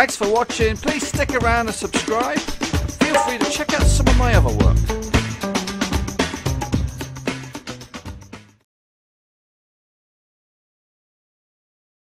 Thanks for watching. Please stick around and subscribe. Feel free to check out some of my other work.